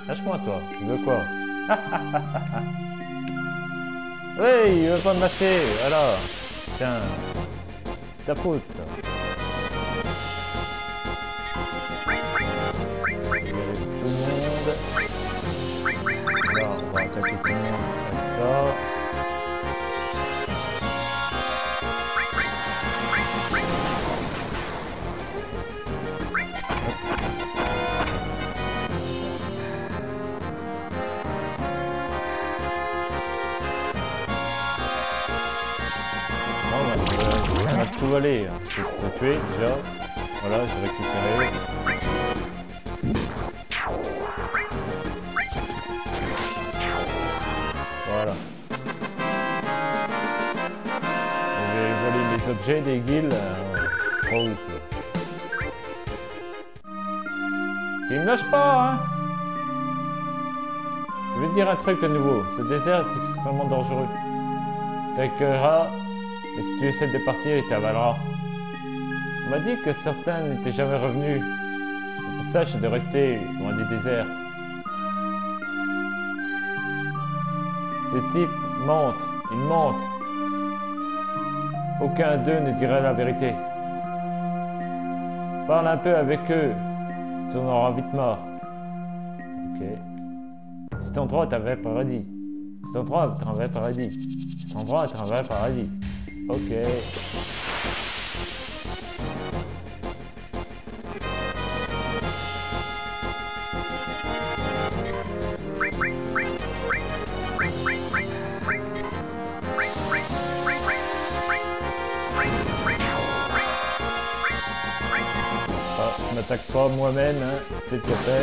Lâche-moi, toi. Tu veux quoi? Oui, il veut pas me lâcher. Voilà. Tiens. Ta faute. Tout le monde. Alors, on va attaquer tout le monde comme ça. On a tout volé. Je vais te tuer déjà. Voilà, j'ai récupéré. Voilà. J'ai volé les objets des guildes. Trop ouf. Il me lâche pas, hein. Je vais te dire un truc de nouveau. Ce désert est extrêmement dangereux. T'accueilleras, mais si tu essaies de partir, il t'avalera. On m'a dit que certains n'étaient jamais revenus. Le plus sage, c'est de rester loin des déserts. Ces types mentent, ils mentent. Aucun d'eux ne dirait la vérité. Parle un peu avec eux, tu en auras vite marre. Ok. Cet endroit est un vrai paradis. Cet endroit est un vrai paradis. Cet endroit est un vrai paradis. Ok. Je m'attaque pas moi-même, hein, s'il te plaît.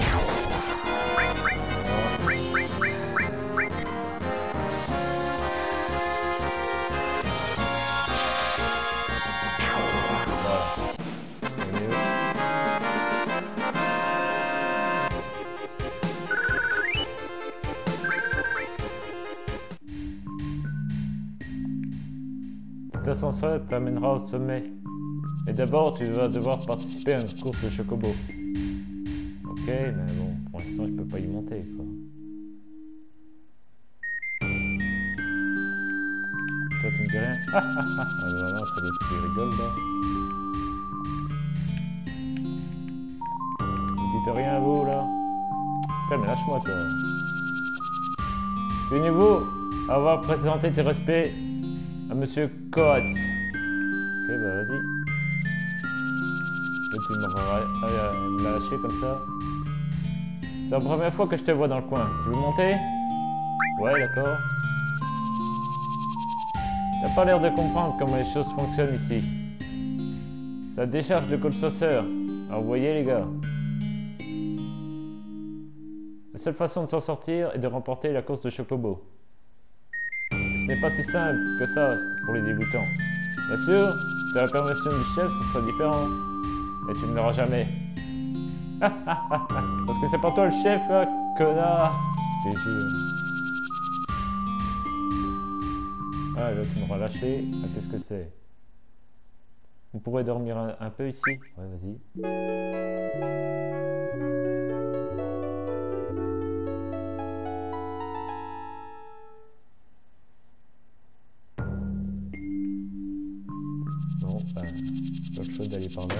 Cet ascenseur t'amènera au sommet. Mais d'abord, tu vas devoir participer à une course de chocobo. Ok, mais bon, pour l'instant, je peux pas y monter, quoi. Toi, tu me dis rien? Ah, voilà, c'est l'autre qui rigole, là. Vous dites rien à vous, là? Putain, mais lâche-moi, toi. Tu es nouveau à avoir présenté tes respects à Monsieur Coates. Ok, bah vas-y. Tu m'auras lâché comme ça. C'est la première fois que je te vois dans le coin. Tu veux monter? Ouais, d'accord. T'as pas l'air de comprendre comment les choses fonctionnent ici. Ça décharge de cold sauceur. Alors vous voyez les gars. La seule façon de s'en sortir est de remporter la course de chocobo. Mais ce n'est pas si simple que ça pour les débutants. Bien sûr, si tu as la permission du chef, ce sera différent. Mais tu ne l'auras jamais. Parce que c'est pas toi le chef, là, connard. Je te jure. Ah, là, tu m'auras lâché. Ah, qu'est-ce que c'est? On pourrait dormir un peu ici? Ouais, vas-y. Non, pas le choix d'aller par là.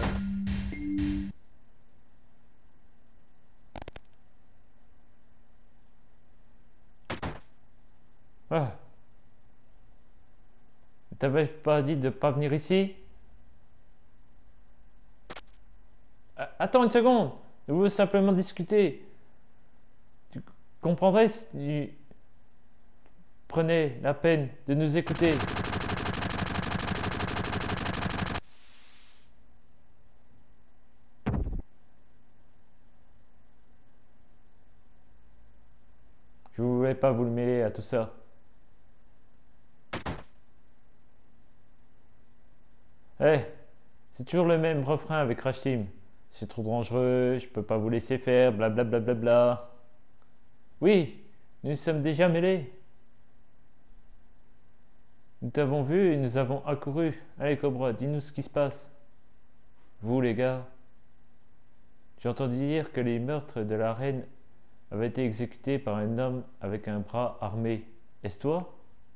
Ah. T'avais pas dit de pas venir ici? Attends une seconde. Je veux simplement discuter. Tu comprendrais si tu prenais la peine de nous écouter. Je voulais pas vous le mêler à tout ça. Eh, c'est toujours le même refrain avec Crash Team. C'est trop dangereux, je peux pas vous laisser faire, blablabla. Bla bla bla. Oui, nous sommes déjà mêlés. Nous t'avons vu et nous avons accouru. Allez Cobra, dis-nous ce qui se passe. Vous les gars, j'ai entendu dire que les meurtres de la reine avait été exécuté par un homme avec un bras armé. Est-ce toi?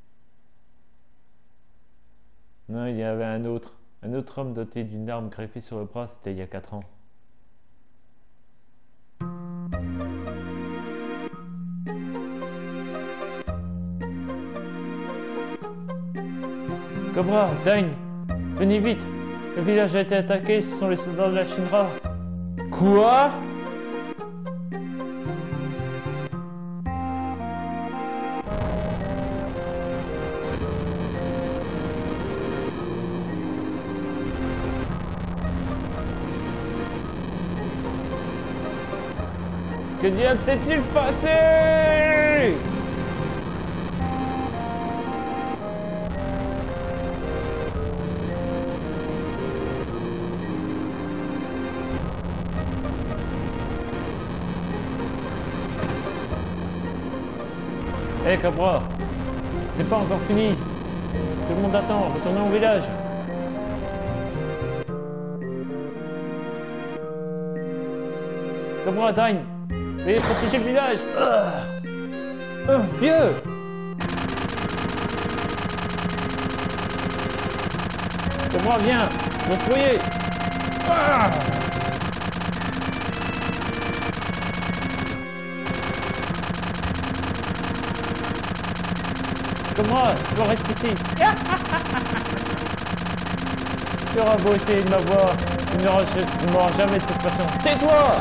Non, il y avait un autre homme doté d'une arme greffée sur le bras, c'était il y a 4 ans. Cobra, Dine, venez vite! Le village a été attaqué, ce sont les soldats de la Shinra. Quoi? Que diable s'est-il passé? Hé Cobra, c'est pas encore fini. Tout le monde attend, retournons au village. Cobra, Dine, veuillez protéger le village. Vieux! Cobra, viens, on va se mouiller. Cobra, tu dois rester ici. Tu auras beau essayer de m'avoir, tu ne m'auras jamais de cette façon. Tais-toi!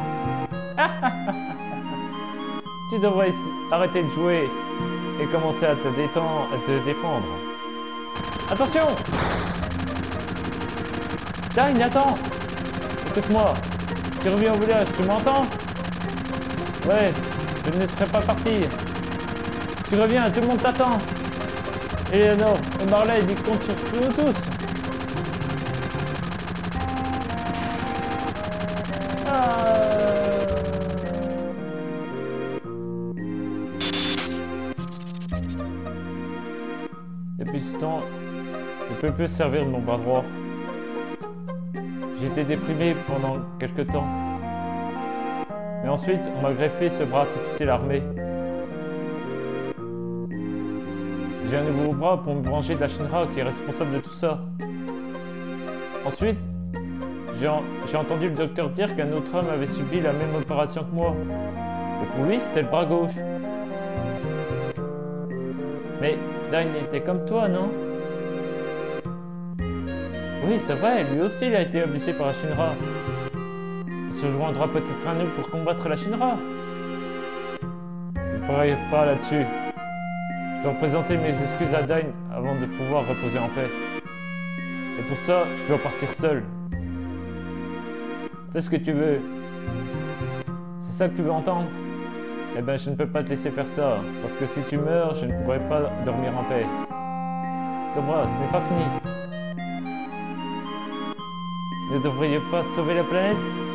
Tu devrais arrêter de jouer et commencer à te détendre, à te défendre. Attention! Dine, attends! Écoute-moi, tu reviens au village, tu m'entends? Ouais, je ne laisserai pas partir. Tu reviens, tout le monde t'attend. Eleanor et Marley, ils comptent sur nous tous. Depuis ce temps, je ne peux plus servir de mon bras droit. J'étais déprimé pendant quelque temps. Mais ensuite, on m'a greffé ce bras artificiel armé. J'ai un nouveau bras pour me venger de la Shinra qui est responsable de tout ça. Ensuite, j'ai entendu le docteur dire qu'un autre homme avait subi la même opération que moi. Et pour lui, c'était le bras gauche. Mais Dine était comme toi, non? Oui, c'est vrai, lui aussi il a été blessé par la Shinra. Il se joindra peut-être à nous pour combattre la Shinra. Je ne parlerai pas là-dessus. Je dois présenter mes excuses à Dine avant de pouvoir reposer en paix. Et pour ça, je dois partir seul. Fais ce que tu veux. C'est ça que tu veux entendre? Eh ben, je ne peux pas te laisser faire ça, parce que si tu meurs, je ne pourrai pas dormir en paix. Cobra, ce n'est pas fini. Ne devriez pas sauver la planète?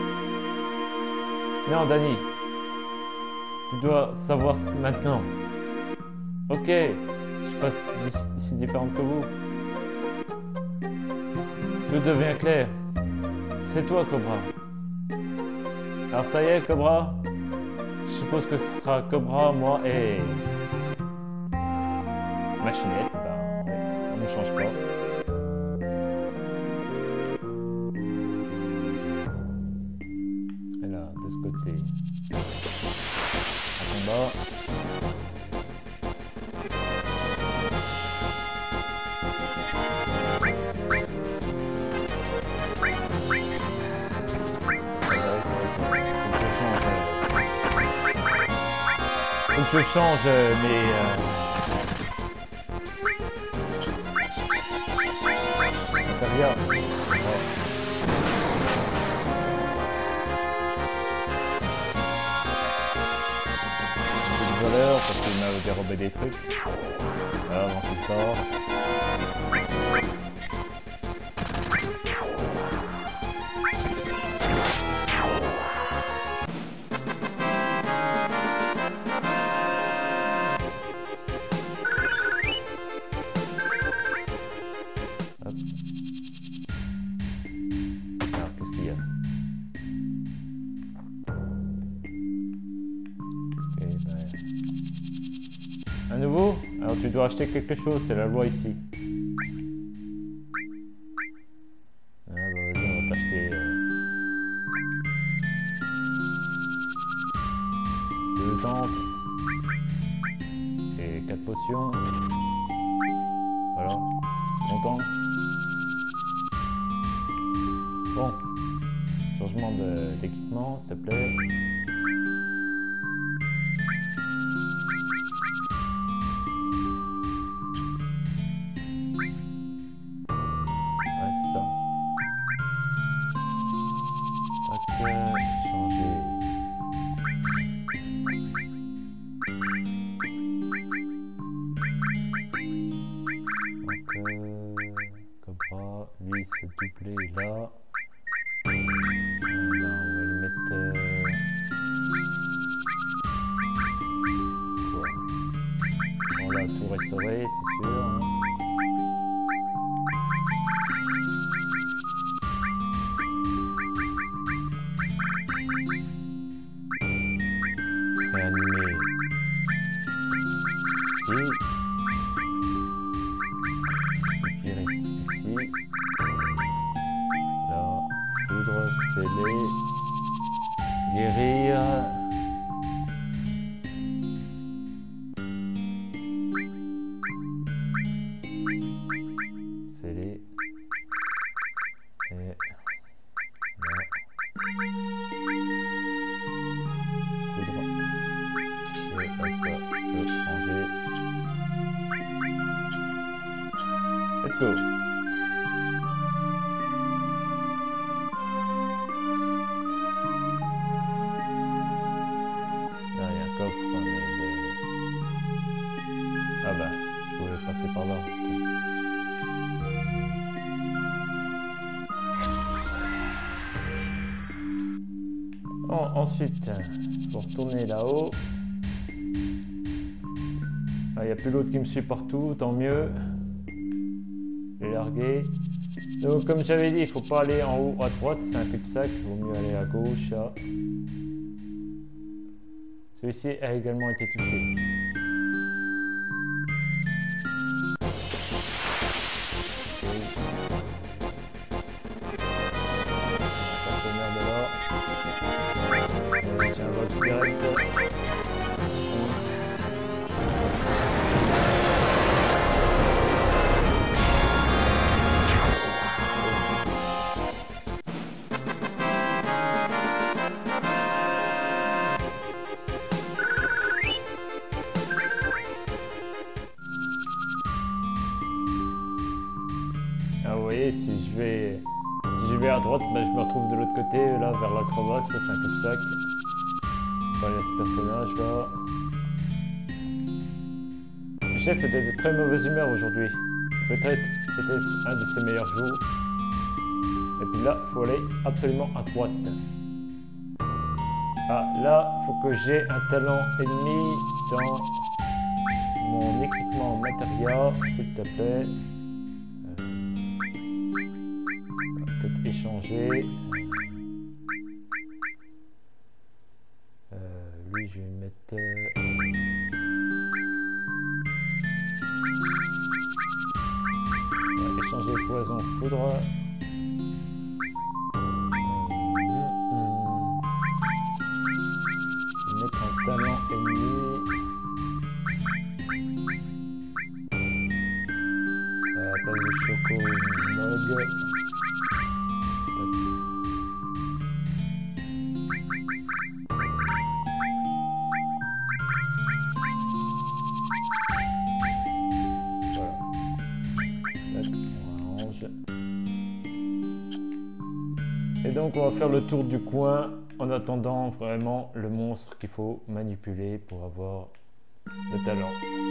Non, Danny. Tu dois savoir maintenant. Ok, je suis pas si différente que vous. Tout devient clair. C'est toi, Cobra. Alors ça y est, Cobra. Je suppose que ce sera Cobra, moi et... Machinette, ben, ouais, on ne change pas. Et là, de ce côté, un combat. Je change mes... matériaux. Ouais. Un peu de voleur parce qu'il m'a dérobé des trucs. Voilà, avant qu'il sort. Alors tu dois acheter quelque chose, c'est la loi ici. Ah bah vas-y, on va t'acheter 2 tentes et 4 potions. Voilà, content. Bon, changement d'équipement, s'il te plaît. Changer. Donc, Cobra, lui c'est doublé là. Là, on va lui mettre. Quoi? On va tout restaurer, c'est sûr. Hein. Réanimer ici. Pyrite ici. Là, foudre, sceller. Guérir. Sceller. Et là. Let's go. Là, il y a un coffre, mais il est... Ah bah, je pouvais passer par là. Bon, ensuite, faut retourner là-haut. Ah, il n'y a plus l'autre qui me suit partout, tant mieux. Je l'ai largué. Donc comme j'avais dit, il faut pas aller en haut à droite, c'est un cul-de-sac, il vaut mieux aller à gauche. Là. Celui-ci a également été touché. J'ai un vote direct. Ah, vous voyez, si je vais à droite, ben, je me retrouve de l'autre côté, là, vers la crevasse, ça c'est un cul-de-sac. Enfin, il y a ce personnage là. Le chef était de très mauvaise humeur aujourd'hui. Peut-être était un de ses meilleurs jours. Et puis là, il faut aller absolument à droite. Ah, là, il faut que j'ai un talent ennemi dans mon équipement matériel, s'il te plaît. On va peut-être échanger. Lui, je vais mettre... On va échanger poison foudre. Je vais mettre un talent ennemi. À la place de Choco Mog. Et donc on va faire le tour du coin en attendant vraiment le monstre qu'il faut manipuler pour avoir le talent.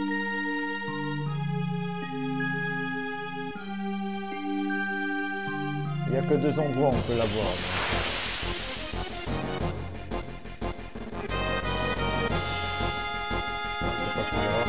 Il n'y a que 2 endroits où on peut l'avoir. C'est pas celui-là.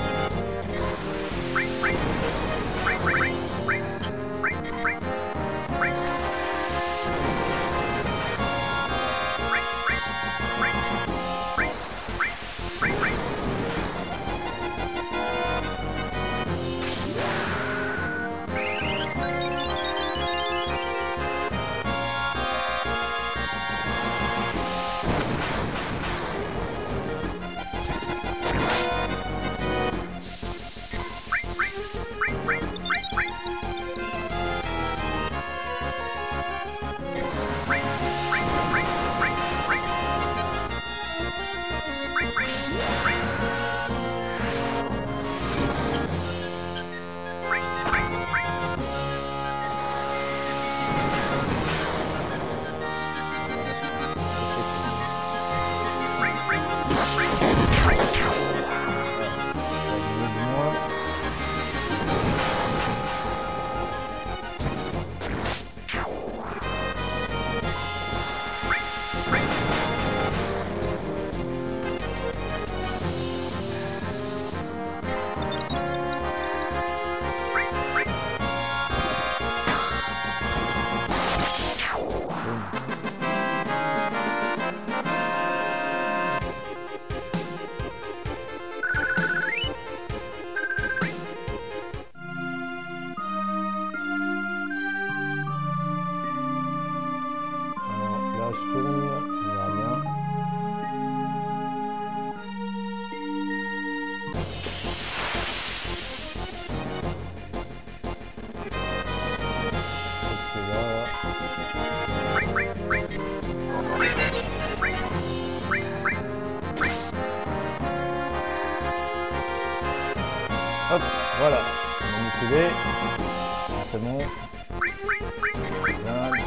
Hop, voilà. Manipuler. C'est bon. Plein.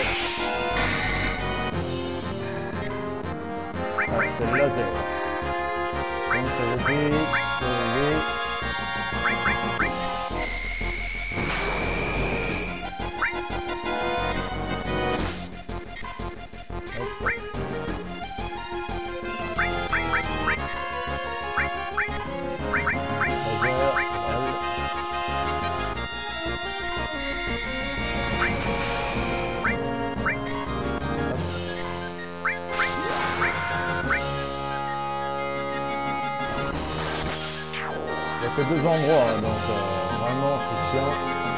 Ah, c'est le laser. Donc ça veut dire que 2 endroits, hein, donc vraiment c'est chiant.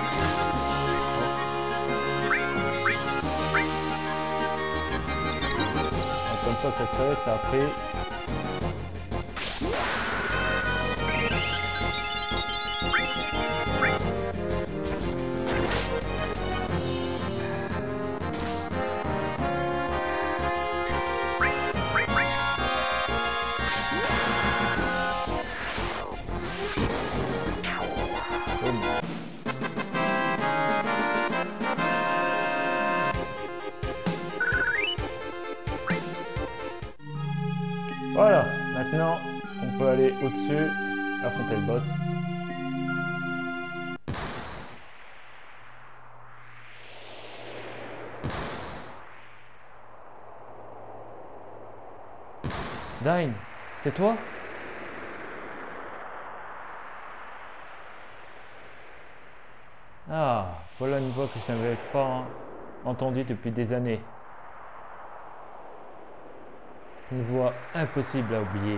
Donc, comme ça c'est fait, ça a pris. Voilà, maintenant on peut aller au-dessus, affronter le boss. Dyne, c'est toi? Ah, voilà une voix que je n'avais pas entendue depuis des années. Une voix impossible à oublier.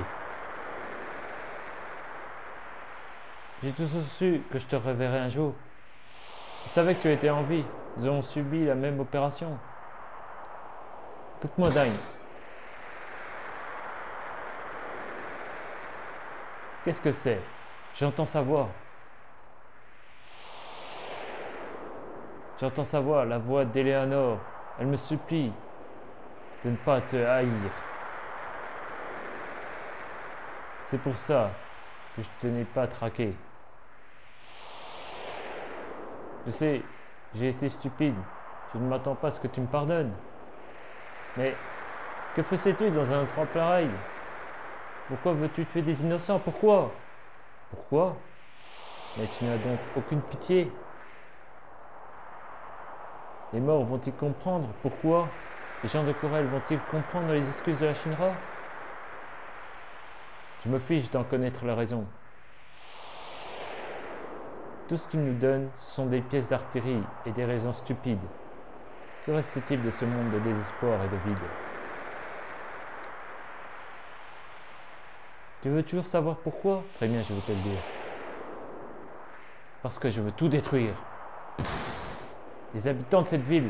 J'ai toujours su que je te reverrais un jour. Je savais que tu étais en vie. Nous avons subi la même opération. Écoute-moi, Dyne. Qu'est-ce que c'est? J'entends sa voix. J'entends sa voix, la voix d'Eleanor. Elle me supplie de ne pas te haïr. C'est pour ça que je te n'ai pas traqué. Je sais, j'ai été stupide. Je ne m'attends pas à ce que tu me pardonnes. Mais que faisais-tu dans un endroit pareil? Pourquoi veux-tu tuer des innocents? Pourquoi? Pourquoi? Mais tu n'as donc aucune pitié. Les morts vont-ils comprendre? Pourquoi? Les gens de Corel vont-ils comprendre les excuses de la Shinra? Je me fiche d'en connaître la raison. Tout ce qu'ils nous donnent, ce sont des pièces d'artillerie et des raisons stupides. Que reste-t-il de ce monde de désespoir et de vide? Tu veux toujours savoir pourquoi? Très bien, je vais te le dire. Parce que je veux tout détruire. Les habitants de cette ville.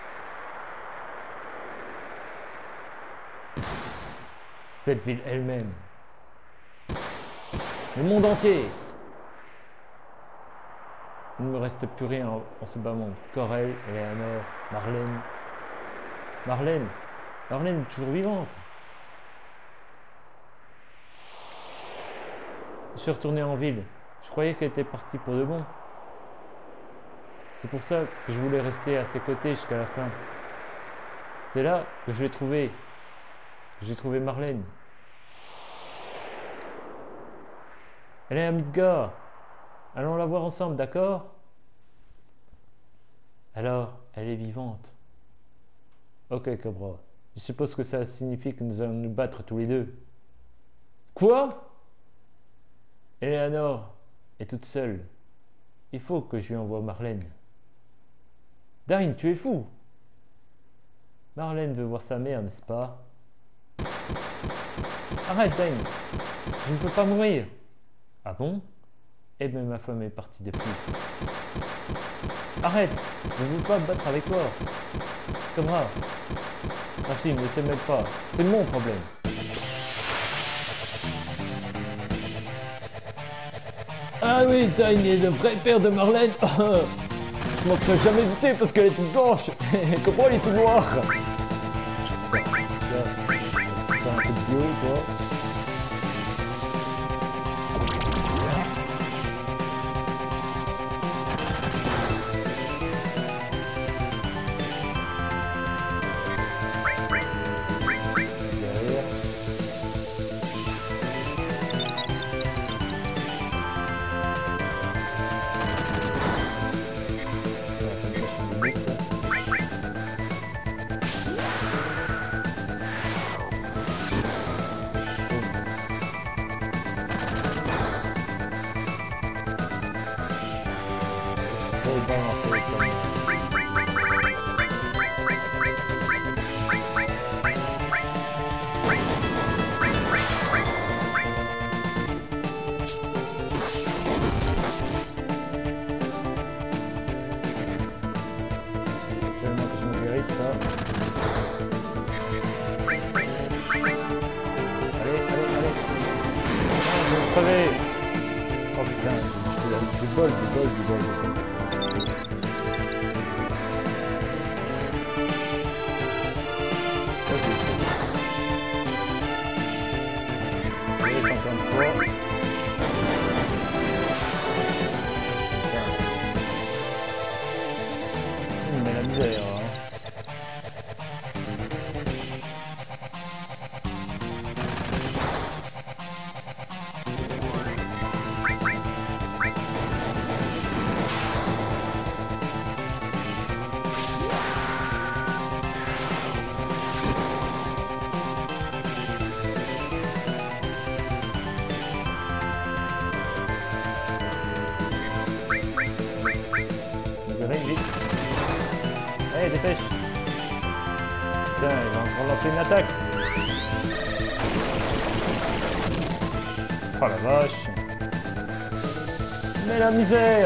Cette ville elle-même. Le monde entier. Il ne me reste plus rien en ce bas monde. Corel, Eleanor, Marlène. Marlène est toujours vivante. Je suis retourné en ville. Je croyais qu'elle était partie pour de bon. C'est pour ça que je voulais rester à ses côtés jusqu'à la fin. C'est là que je l'ai trouvée. J'ai trouvé Marlène. Elle est à Midgar. Allons la voir ensemble, d'accord? Alors, elle est vivante. Ok, Cobra. Je suppose que ça signifie que nous allons nous battre tous les deux. Quoi? Eleanor est toute seule. Il faut que je lui envoie Marlène. Dyne, tu es fou! Marlène veut voir sa mère, n'est-ce pas? Arrête, Dyne! Je ne peux pas mourir! Ah bon? Eh bien, ma femme est partie depuis. Arrête! Je ne veux pas me battre avec toi! Cobra! Rachid, ne te mêle pas. C'est mon problème. Ah oui, Dyne est le vrai père de Marlène. Je m'en serais jamais douté parce qu'elle est toute blanche. Comment elle est toute noire? Faire un peu de bio, quoi. pas lancer comme... Seulement que je me guérisse là. Allez, allez, allez. Non, je vais me crever. Oh putain, du bol, du bol, du bol, du bol. Allez, 53. Mais la misère, hein. Vite. Allez, dépêche. Putain, il va encore lancer une attaque. Oh la vache. Mais la misère.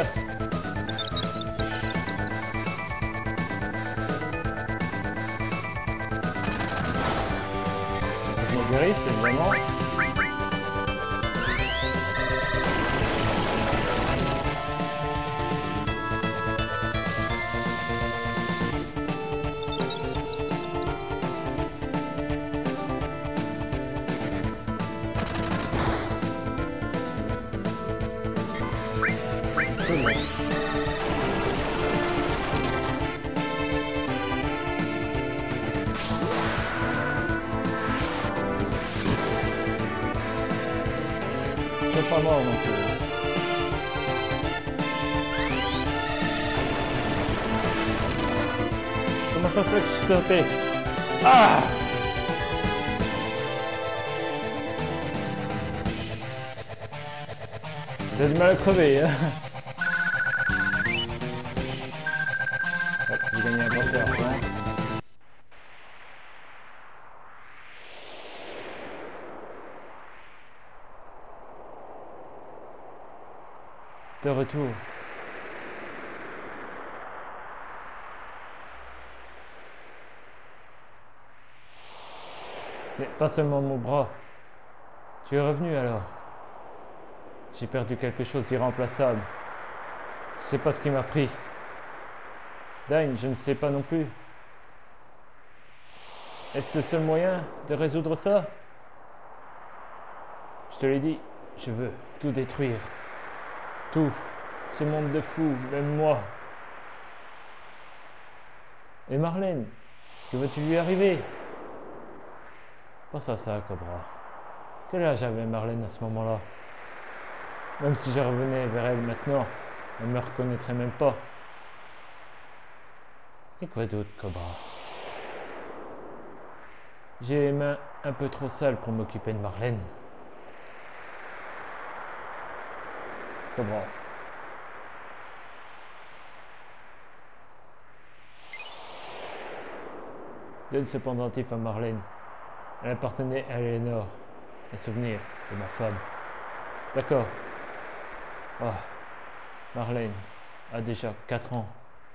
Je me guérisse, évidemment. Je suis pas mort non plus. Comment ça se fait que je suis stoppé? Ah! J'ai du mal à crever, hein. Hop, j'ai gagné un grand argent. De retour. C'est pas seulement mon bras. Tu es revenu alors. J'ai perdu quelque chose d'irremplaçable. Je sais pas ce qui m'a pris. Dine, je ne sais pas non plus. Est-ce le seul moyen de résoudre ça? Je te l'ai dit, je veux tout détruire. Tout. Ce monde de fous, même moi. Et Marlène, que veux-tu lui arriver? Pense à ça, Cobra. Quel âge avait Marlène à ce moment-là? Même si je revenais vers elle maintenant, elle me reconnaîtrait même pas. Et quoi d'autre, Cobra? J'ai les mains un peu trop sales pour m'occuper de Marlène. Cobra. Donne ce pendentif à Marlène. Elle appartenait à Eleanor. Un souvenir de ma femme. D'accord. Ah, Marlène a déjà 4 ans.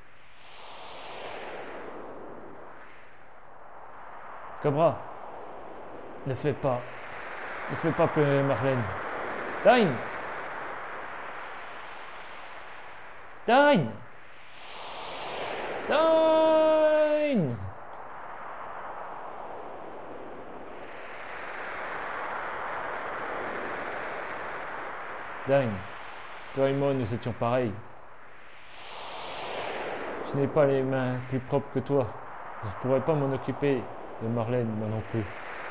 Cobra, ne fais pas pleurer Marlène. Dine! Dine! Dine! Dine, toi et moi nous étions pareils. Je n'ai pas les mains plus propres que toi. Je ne pourrais pas m'en occuper de Marlène, moi non plus.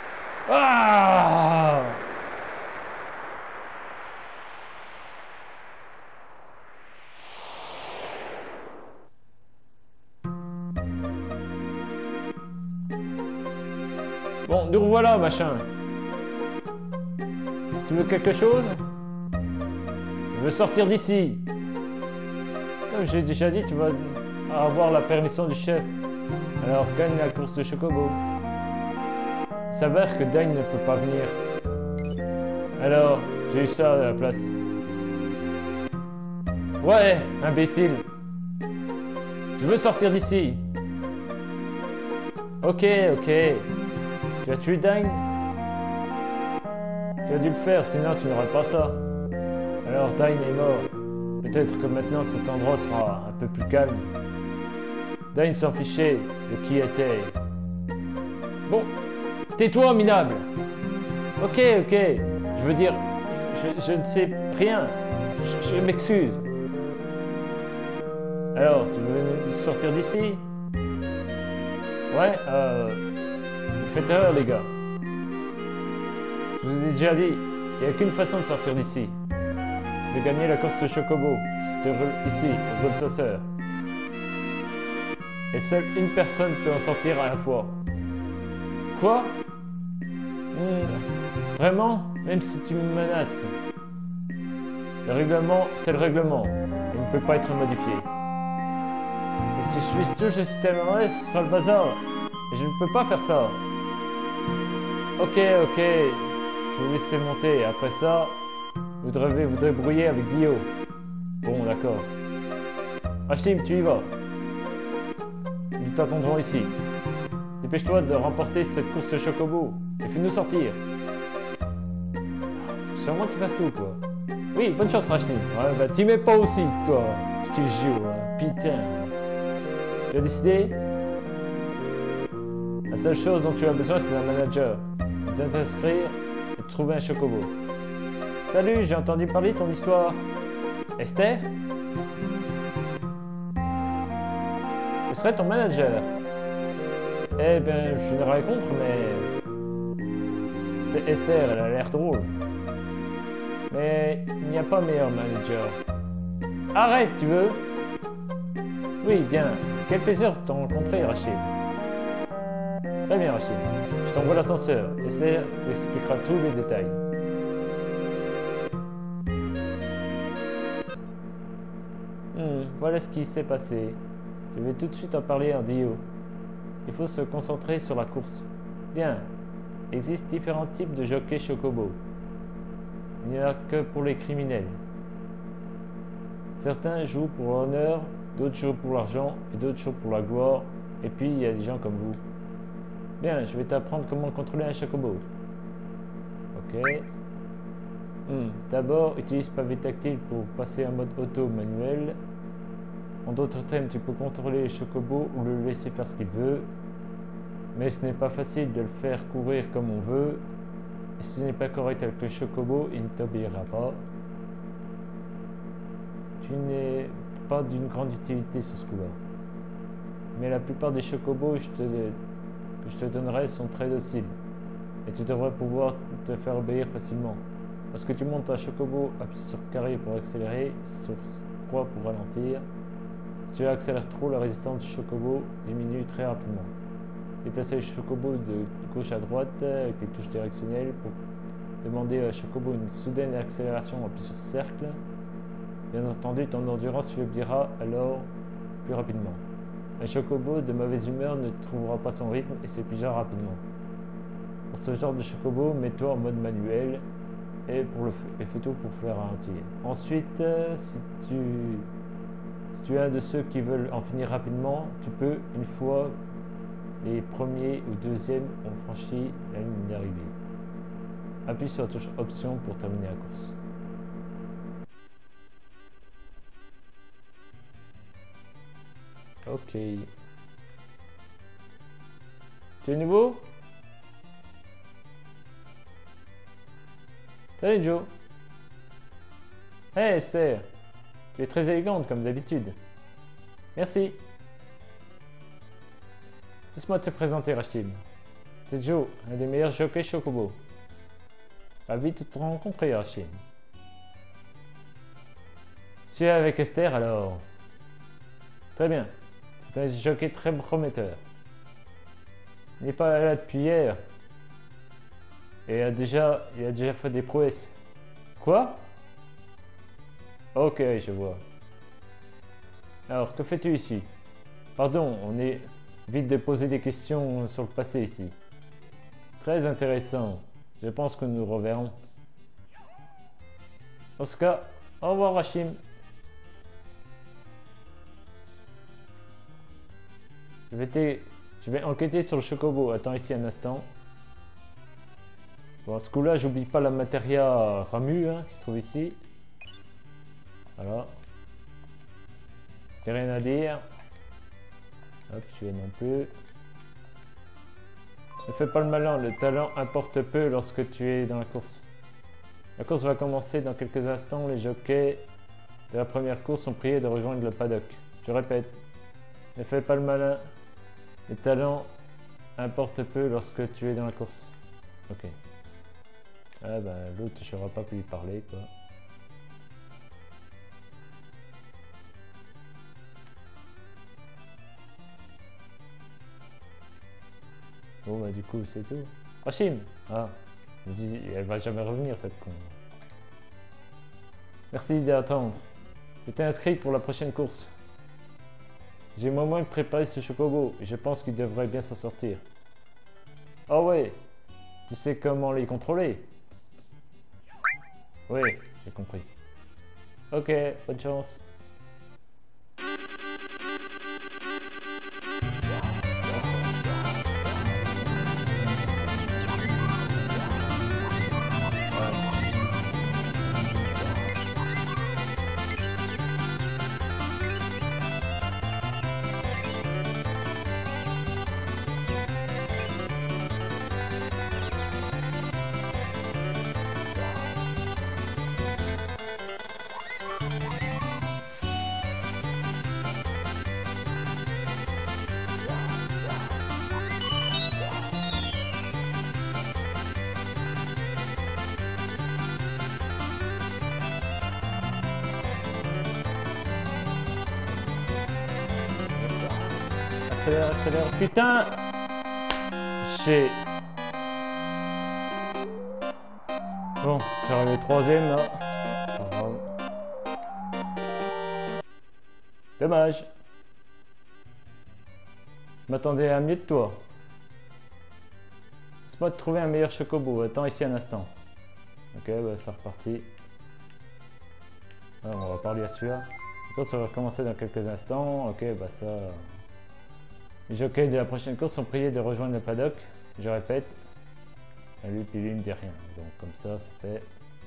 Ah! Bon, nous revoilà, machin. Tu veux quelque chose? Je veux sortir d'ici. Comme j'ai déjà dit, tu vas avoir la permission du chef. Alors gagne la course de Chocobo. Il s'avère que Dane ne peut pas venir. Alors, j'ai eu ça à la place. Ouais, imbécile. Je veux sortir d'ici. Ok. Tu as tué Dane? Tu as dû le faire, sinon tu n'aurais pas ça. Alors Dane est mort. Peut-être que maintenant cet endroit sera un peu plus calme. Dane s'en fichait de qui était. Bon, tais-toi, minable. Ok. Je veux dire, je ne sais rien. Je m'excuse. Alors, tu veux sortir d'ici? Ouais, vous faites erreur, les gars. Je vous ai déjà dit, il n'y a qu'une façon de sortir d'ici. C'est de gagner la course de Chocobo. C'est ici, au Gold Saucer. Et seule une personne peut en sortir à la fois. Quoi? Vraiment? Même si tu me menaces. Le règlement, c'est le règlement. Il ne peut pas être modifié. Et si je touche le système en ce sera le bazar. Et je ne peux pas faire ça. Ok. Je vais vous laisser monter. Après ça, vous devez vous débrouiller avec Dio. Bon, d'accord. Ashtim, tu y vas. Nous t'attendrons ici. Dépêche-toi de remporter cette course de Chocobo et fais-nous sortir. C'est moi qui fasse tout, quoi. Oui, bonne chance, Rachni. Ouais, bah t'y mets pas aussi, toi. Tu joues, hein. Putain. Tu as décidé? La seule chose dont tu as besoin, c'est d'un manager. De t'inscrire et de trouver un Chocobo. Salut, j'ai entendu parler de ton histoire. Esther? Je serai ton manager. Eh ben, je n'ai rien contre, mais... C'est Esther, elle a l'air drôle. Mais il n'y a pas meilleur manager. Arrête, tu veux? Oui, bien. Quel plaisir de te rencontrer, Rachid. Très bien, Rachid. Je t'envoie l'ascenseur. Esther t'expliquera tous les détails. Voilà ce qui s'est passé. Je vais tout de suite en parler en Dio. Il faut se concentrer sur la course. Bien. Il existe différents types de jockeys Chocobo. Il n'y en a que pour les criminels. Certains jouent pour l'honneur, d'autres jouent pour l'argent et d'autres jouent pour la gloire. Et puis il y a des gens comme vous. Bien, je vais t'apprendre comment contrôler un Chocobo. Ok. D'abord, utilise pavé tactile pour passer en mode auto manuel. En d'autres termes, tu peux contrôler le Chocobo ou le laisser faire ce qu'il veut. Mais ce n'est pas facile de le faire courir comme on veut. Et si tu n'es pas correct avec le Chocobo, il ne t'obéira pas. Tu n'es pas d'une grande utilité sur ce coup-là. Mais la plupart des Chocobos que je te donnerai sont très dociles. Et tu devrais pouvoir te faire obéir facilement. Lorsque tu montes un Chocobo, appuie sur carré pour accélérer, sur croix pour ralentir. Si tu accélères trop, la résistance du Chocobo diminue très rapidement. Déplacer le Chocobo de gauche à droite avec les touches directionnelles pour demander à Chocobo une soudaine accélération, appuie sur cercle. Bien entendu, ton endurance faiblira alors plus rapidement. Un Chocobo de mauvaise humeur ne trouvera pas son rythme et s'épuisera rapidement. Pour ce genre de Chocobo, mets-toi en mode manuel et fais tout pour faire ralentir. Ensuite, si tu es un de ceux qui veulent en finir rapidement, tu peux, une fois les premiers ou deuxièmes ont franchi la ligne d'arrivée. Appuie sur la touche option pour terminer la course. Ok. Tu es nouveau? Salut Joe. Hey Esther. Tu es très élégante comme d'habitude. Merci. Laisse-moi te présenter Rachid. C'est Joe, un des meilleurs jockeys Chocobo. Ravi de te rencontrer Rachid. Tu es avec Esther alors? Très bien. C'est un jockey très prometteur. Il n'est pas là depuis hier. Et il a déjà fait des prouesses. Quoi? Ok, je vois. Alors, que fais-tu ici? Pardon, on est vite de poser des questions sur le passé ici. Très intéressant. Je pense que nous nous reverrons. En ce cas, au revoir Hachim. Je vais enquêter sur le chocobo. Attends ici un instant. Bon, à ce coup-là, j'oublie pas la matéria Ramu hein, qui se trouve ici. Voilà. J'ai rien à dire. Hop, je suis non plus. Ne fais pas le malin, le talent importe peu lorsque tu es dans la course. La course va commencer dans quelques instants. Les jockeys de la première course sont priés de rejoindre le paddock. Je répète, ne fais pas le malin. Le talent importe peu lorsque tu es dans la course. Ok. Ah bah l'autre, je n'aurais pas pu lui parler quoi. Bon bah du coup c'est tout. Hachim! Ah, elle va jamais revenir cette con. Merci d'attendre. Je t'ai inscrit pour la prochaine course. J'ai moi-même préparé ce chocobo et je pense qu'il devrait bien s'en sortir. Oh ouais, tu sais comment les contrôler? Oui, j'ai compris. Ok, bonne chance. Accélère, accélère, putain! J'ai... Bon, je suis arrivé troisième là. Dommage. Je m'attendais à mieux de toi. Laisse-moi te trouver un meilleur chocobo. Attends ici un instant. Ok, bah c'est reparti. Ah, on va parler à celui-là. La course va recommencer dans quelques instants. Ok, bah ça... Les jockeys de la prochaine course sont priés de rejoindre le paddock. Je répète. Lui, puis lui, il me dit rien. Donc comme ça, c'est fait.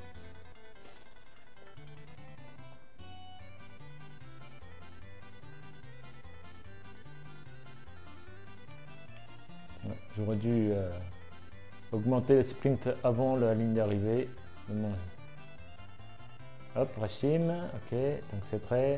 Ouais, j'aurais dû augmenter le sprint avant la ligne d'arrivée. Hop, Rachim. Ok, donc c'est prêt.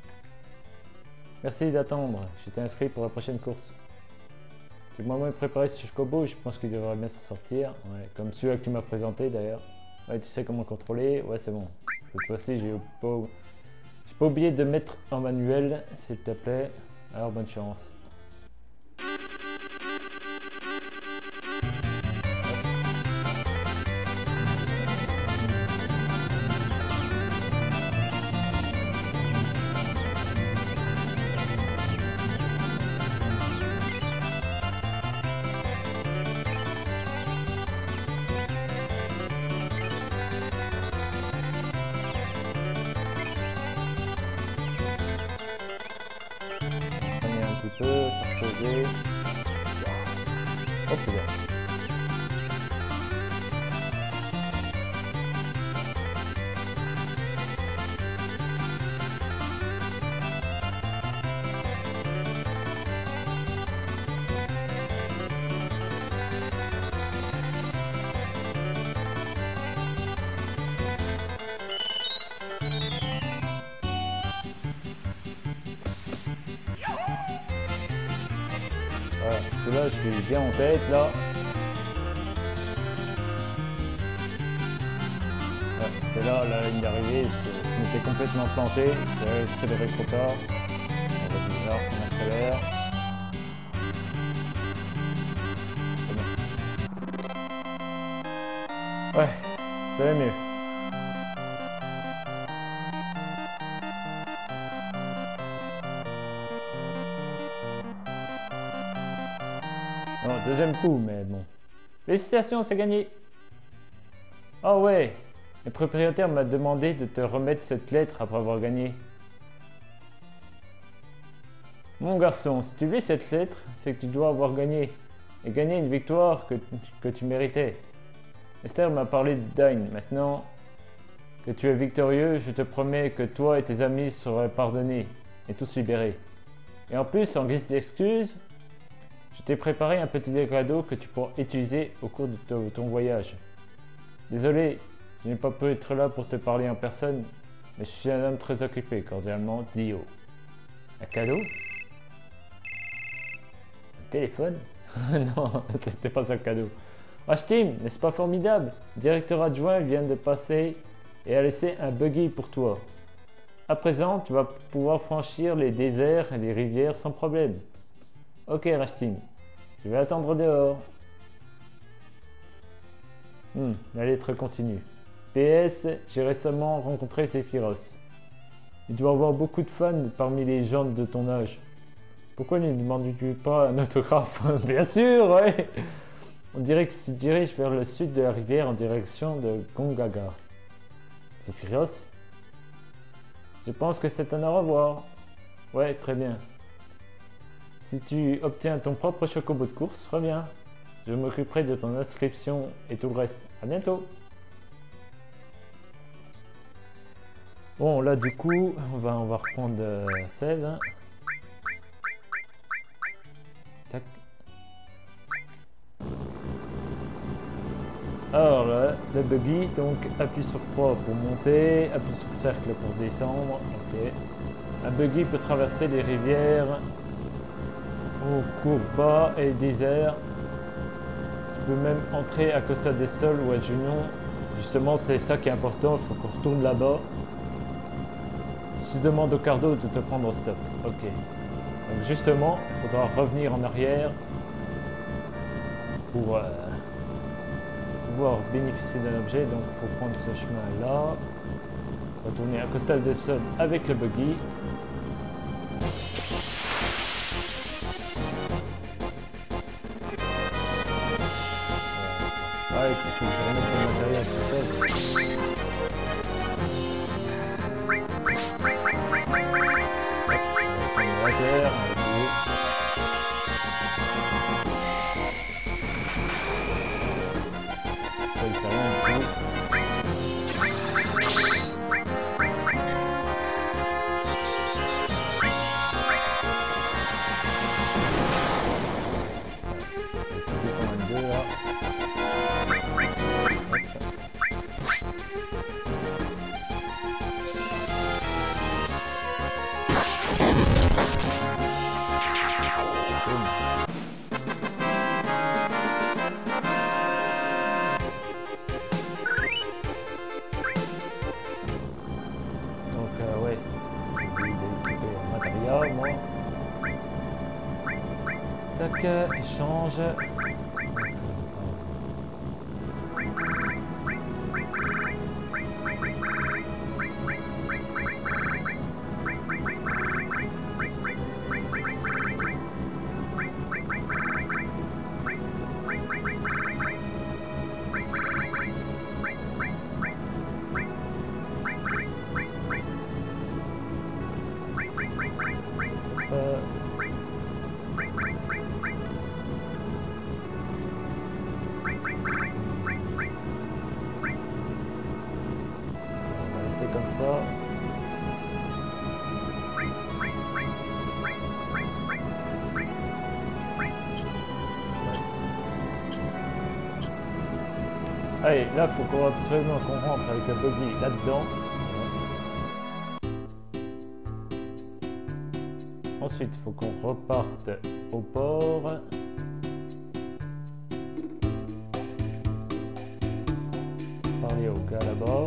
Merci d'attendre. J'étais inscrit pour la prochaine course. J'ai moi-même préparé ce chocobo, je pense qu'il devrait bien s'en sortir. Ouais, comme celui-là que tu m'as présenté d'ailleurs. Ouais, tu sais comment contrôler. Ouais, c'est bon. Cette fois-ci, j'ai pas oublié de mettre en manuel, s'il te plaît. Alors, bonne chance. Peu, se reposer. Oh putain. Voilà, parce que là je suis bien en tête là. Voilà, c'était là la ligne d'arrivée, je m'étais complètement planté, j'avais accéléré trop tard. Là, on accélère. Ouais, ça va mieux. deuxième coup, mais bon. Félicitations, c'est gagné. Oh ouais, le propriétaire m'a demandé de te remettre cette lettre après avoir gagné. Mon garçon, si tu lis cette lettre, c'est que tu dois avoir gagné. Et gagné une victoire que tu méritais. Esther m'a parlé de Dine. Maintenant que tu es victorieux, je te promets que toi et tes amis seraient pardonnés et tous libérés. Et en plus, en guise d'excuse, je t'ai préparé un petit cadeau que tu pourras utiliser au cours de ton voyage. Désolé, je n'ai pas pu être là pour te parler en personne, mais je suis un homme très occupé, cordialement, Dio. Un cadeau? Un téléphone? Non, c'était pas un cadeau. Tim, n'est-ce pas formidable? Le directeur adjoint vient de passer et a laissé un buggy pour toi. À présent, tu vas pouvoir franchir les déserts et les rivières sans problème. Ok, Rashtim, je vais attendre dehors. La lettre continue. PS, j'ai récemment rencontré Sephiroth. Il doit avoir beaucoup de fans parmi les gens de ton âge. Pourquoi ne demandes-tu pas un autographe? Bien sûr, ouais. On dirait qu'il se dirige vers le sud de la rivière en direction de Gongaga. Sephiroth? Je pense que c'est un au revoir. Ouais, très bien. Si tu obtiens ton propre chocobo de course, reviens. Je m'occuperai de ton inscription et tout le reste. À bientôt. Bon, là du coup, on va reprendre save. Hein. Tac. Alors là, le buggy, donc appuie sur croix pour monter, appuie sur cercle pour descendre. Ok. Un buggy peut traverser les rivières au cours bas et désert. Tu peux même entrer à Costa del Sol ou à Junon. Justement, c'est ça qui est important, il faut qu'on retourne là-bas. Si tu demandes au cardo de te prendre au stop. Ok. Donc justement, il faudra revenir en arrière pour pouvoir bénéficier d'un objet. Donc il faut prendre ce chemin-là. Retourner à Costa del Sol avec le buggy. Ouais, il faut que je remette le matériel tout seul. Laser, ça il fait rien du tout. Échange. Comme ça. Allez, là, faut qu'on absolument qu'on rentre avec la buggy là-dedans. Ensuite, il faut qu'on reparte au port. Parler au gars là-bas.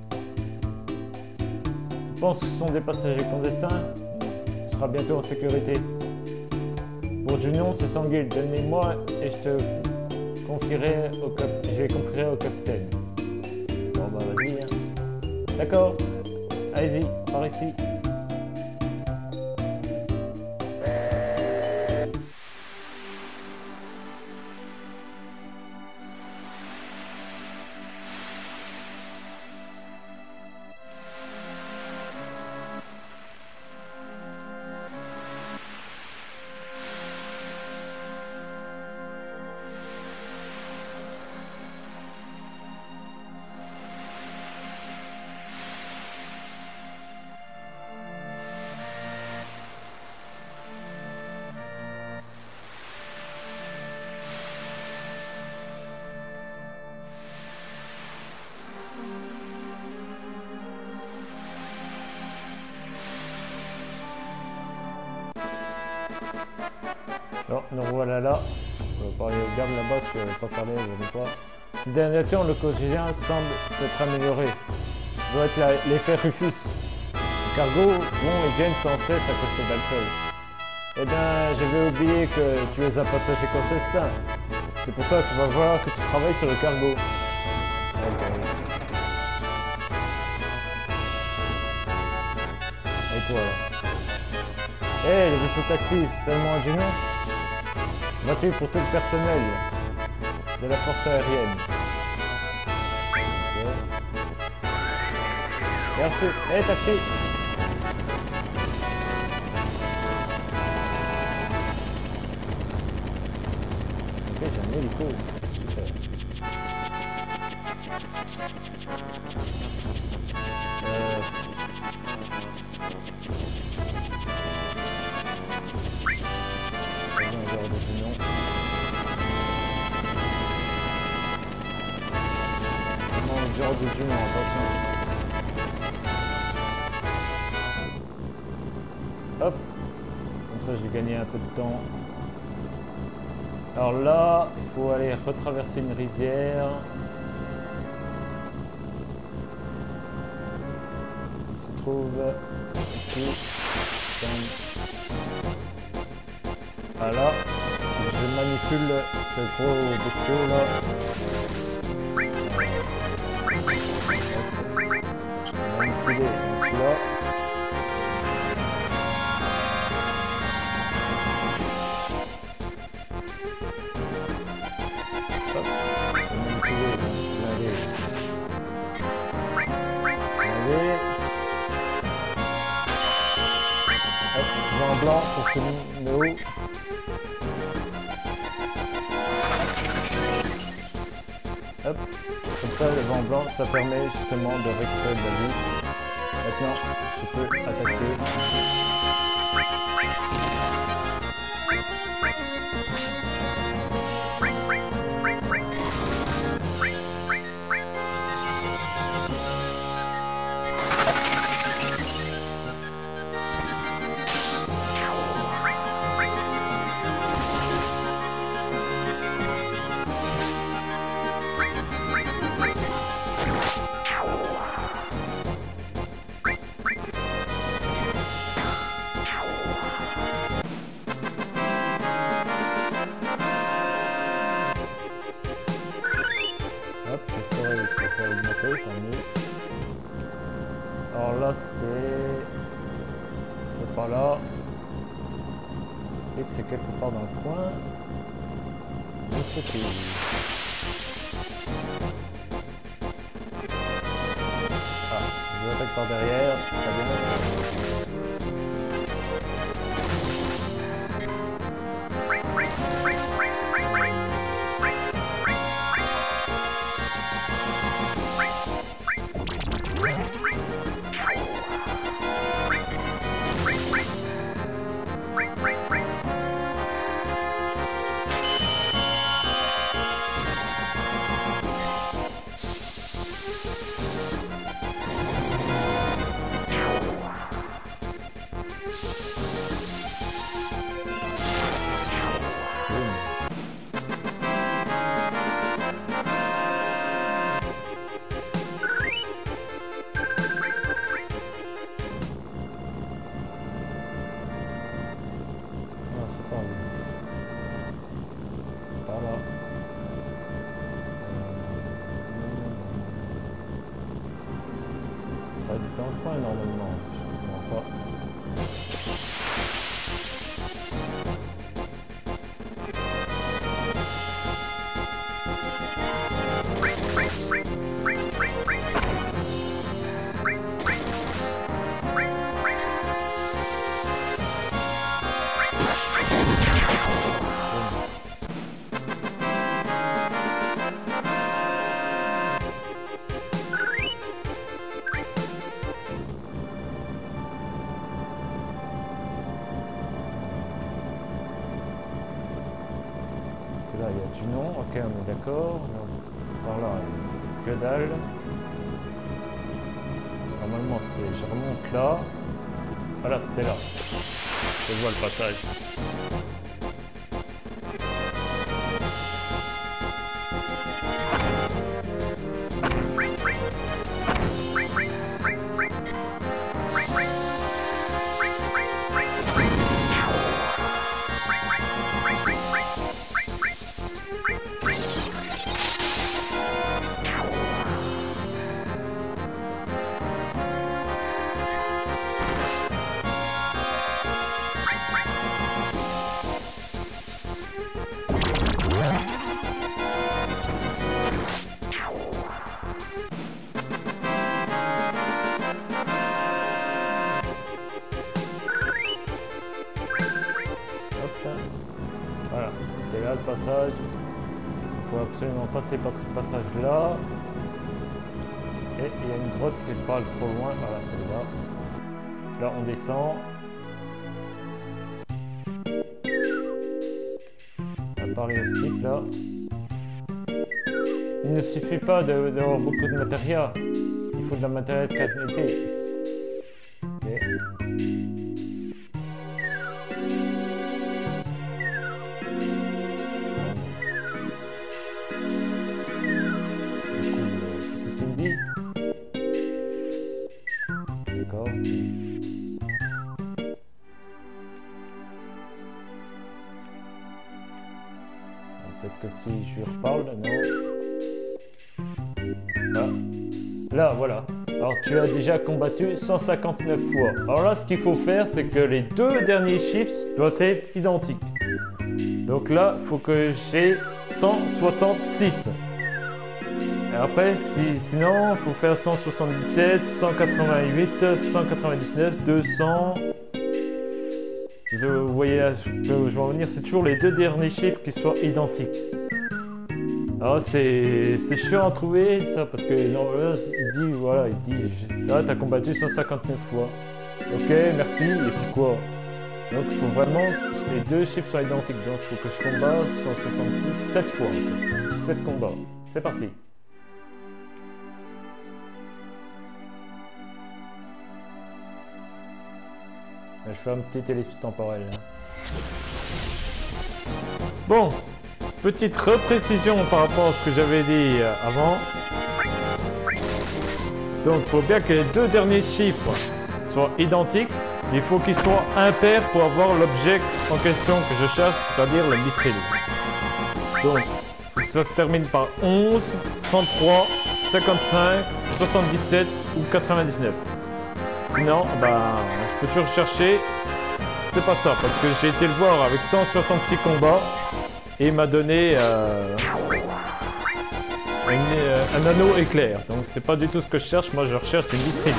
Je pense que ce sont des passagers clandestins. Tu seras bientôt en sécurité. Pour Junon, c'est Sanguil. Donne-les-moi et je te confierai au capitaine. Bon bah vas-y. Hein. D'accord. Allez-y, par ici. Bon, nous revoilà là. On va parler au garde là-bas, parce que je n'avais pas parlé, je ne sais pas. Ces derniers temps, le quotidien semble s'être amélioré. Ça doit être l'effet Rufus. Les cargos vont et viennent sans cesse à cause de Balsol. Eh bien, j'avais oublié que tu les as partagés Contestin. C'est pour ça que tu vas voir que tu travailles sur le cargo. Ok. Et toi là? Hé, le vaisseau taxi, seulement du nom? Gratuit pour tout le personnel de la force aérienne. Ok. Merci. Hé, taxi! Ok, j'ai un hélico. Genre de Dieu, attention. Hop, comme ça j'ai gagné un peu de temps. Alors là, il faut aller retraverser une rivière. Il se trouve ici. Voilà, je manipule ce gros bestiau là. Manipuler là. Hop, manipuler, allez. Allez. Hop, vent blanc pour finir le haut. Hop, comme ça le vent blanc ça permet justement de récupérer de la vie. Maintenant je peux attaquer. Alors là c'est par là. Je sais que c'est quelque part dans le coin. Je sais plus. Ah, je l'attaque par derrière, c'est très bien. Dans le coin normalement, je ne comprends pas. Là, il y a du nom, ok, on est d'accord. Par là, que dalle. Normalement, c'est je remonte là. Voilà, c'était là. Je vois le passage. Voilà, c'était là le passage. Il faut absolument passer par ce passage-là. Et il y a une grotte qui est pas trop loin. Voilà, celle-là. Là, on descend. On va parler au slip, là. Il ne suffit pas d'avoir beaucoup de matériel. Il faut de la matériel de qualité. Okay. D'accord. Peut-être que si je lui reparle, non. Là, voilà. Alors tu as déjà combattu 159 fois. Alors là, ce qu'il faut faire, c'est que les deux derniers chiffres doivent être identiques. Donc là, il faut que j'ai 166. Et après, sinon, il faut faire 177, 188, 199, 200... Vous voyez là, je vais en venir, c'est toujours les deux derniers chiffres qui soient identiques. Alors c'est chiant à trouver ça, parce que non, là, il dit, là t'as combattu 159 fois. Ok, merci, et puis quoi? Donc il faut vraiment que les deux chiffres soient identiques, donc il faut que je combatte 166 7 fois. Okay. 7 combats, c'est parti. Je fais un petit ellipse temporel là. Bon, petite reprécision par rapport à ce que j'avais dit avant. Donc il faut bien que les deux derniers chiffres soient identiques. Il faut qu'ils soient impairs pour avoir l'objet en question que je cherche, c'est-à-dire le mithril. Donc ça se termine par 11, 33, 55, 77 ou 99. Sinon, je peux toujours chercher. C'est pas ça, parce que j'ai été le voir avec 166 combats et il m'a donné un anneau éclair. Donc c'est pas du tout ce que je cherche, moi je recherche une mithril.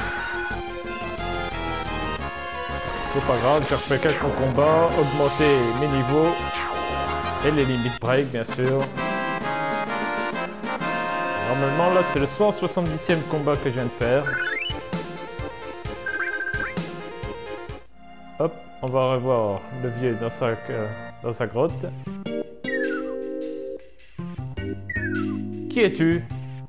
C'est pas grave, je refais quelques combats, augmenter mes niveaux et les limites break bien sûr. Normalement là c'est le 170e combat que je viens de faire. Hop, on va revoir le vieux dans sa grotte. Qui es-tu?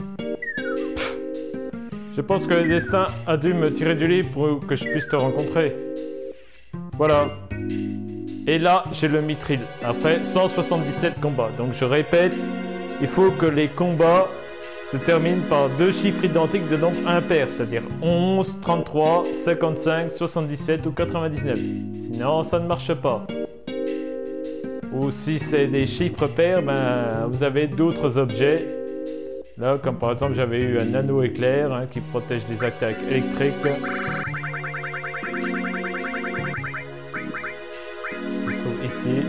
Je pense que le destin a dû me tirer du lit pour que je puisse te rencontrer. Voilà. Et là, j'ai le mithril. Après 177 combats. Donc je répète, il faut que les combats se terminent par deux chiffres identiques de nombre impair, c'est-à-dire 11, 33, 55, 77 ou 99. Sinon, ça ne marche pas. Ou si c'est des chiffres pairs, vous avez d'autres objets. Là, comme par exemple, j'avais eu un anneau éclair qui protège des attaques électriques. Il se trouve ici.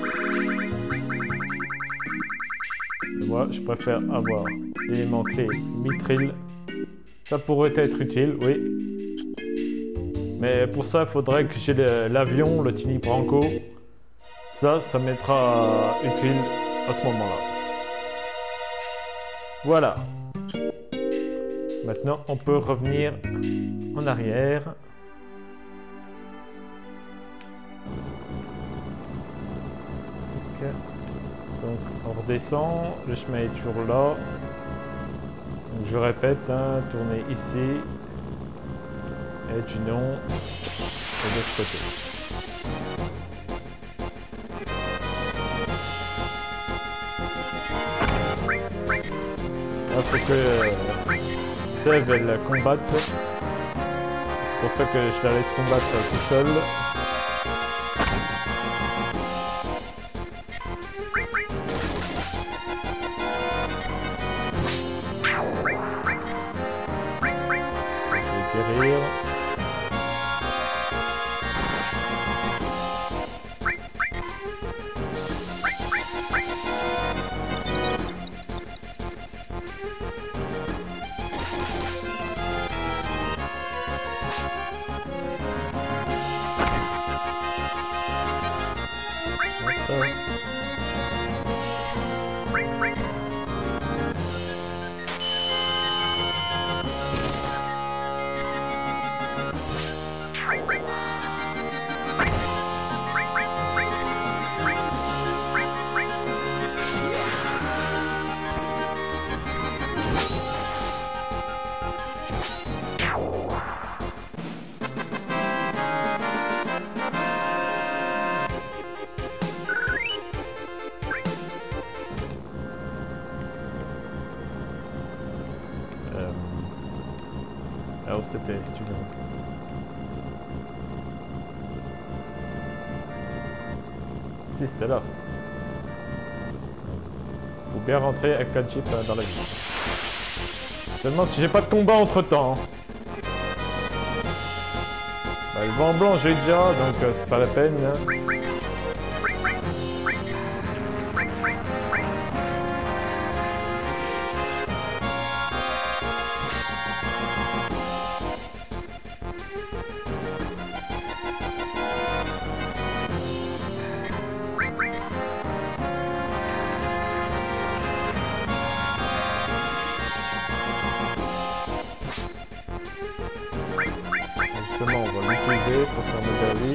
Moi, je préfère avoir l'élément clé mithril. Ça pourrait être utile, oui. Mais pour ça, il faudrait que j'ai l'avion, le Tiny Branco. Ça m'être utile à ce moment-là. Voilà. Maintenant, on peut revenir en arrière. Okay. Donc, on redescend. Le chemin est toujours là. Donc, je répète, tournez ici. Et du nom de l'autre côté. Il faut que Sève elle la combatte. C'est pour ça que je la laisse combattre tout seul. Je vais guérir. Alors c'était tu veux. Si c'était là. Faut bien rentrer avec un chip dans la vie. Seulement si j'ai pas de combat entre temps. Bah, le vent blanc j'ai déjà donc c'est pas la peine. Hein. Justement, on va l'utiliser pour faire de la vie.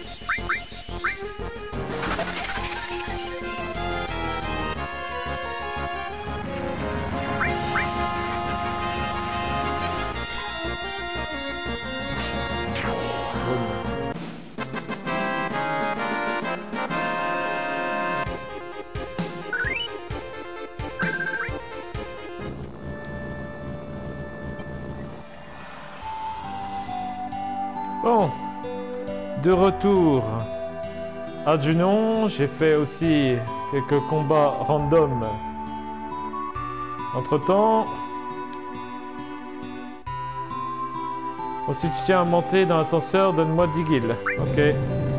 Bon, de retour à Junon, j'ai fait aussi quelques combats random. Entre temps, ensuite je tiens à monter dans l'ascenseur, donne-moi 10 guilds. Ok.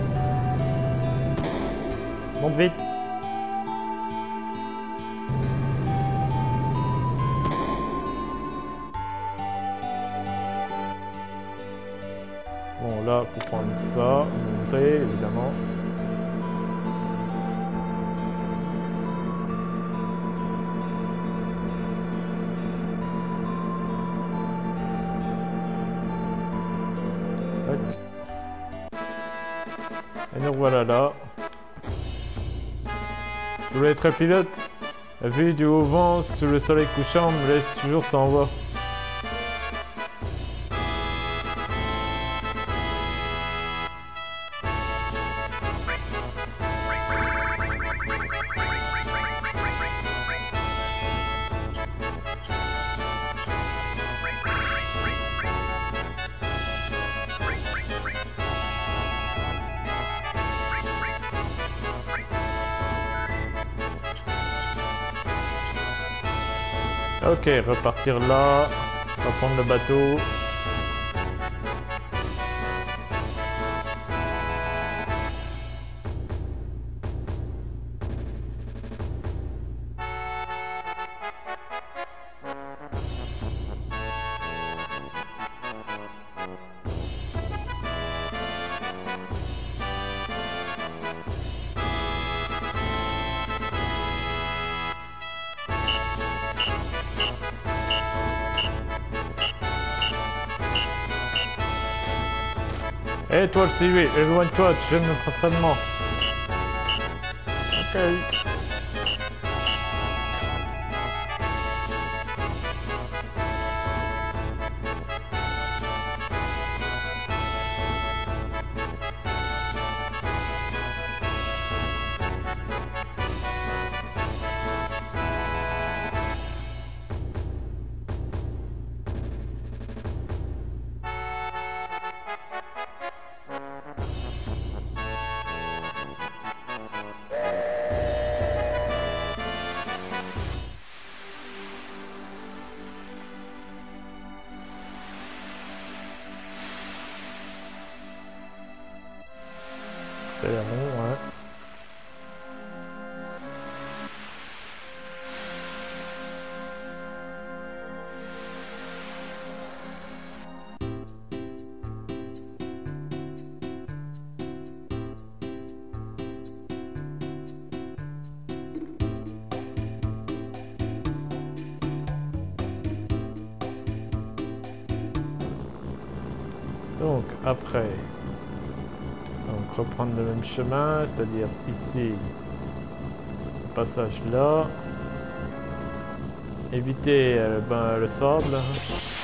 Monte vite. Bon là, faut prendre ça, monter évidemment. Et nous voilà là. Je voulais être pilote. La vue du haut vent sous le soleil couchant me laisse toujours sans voix. Ok, repartir là, on va prendre le bateau. Et toi le CV, éloigne-toi, tu gênes notre entraînement. Ok. C'est rond, ouais. Donc après, donc reprendre le même chemin, c'est-à-dire ici, le passage là, éviter le sable.